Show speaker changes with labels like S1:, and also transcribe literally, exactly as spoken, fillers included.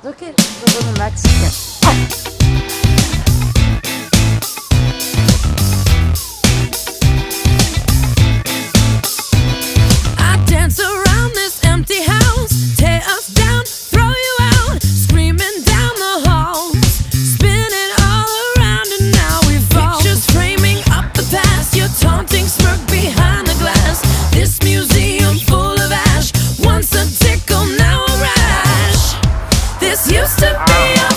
S1: Ok, je donne au max.
S2: I dance around this empty house, tear us down, throw you out, screaming down the halls, spinning all around, and now we fall. Pictures framing up the past, your taunting smirk behind the glass. This museum full of ash, once a tickle, now a rash. This used to be a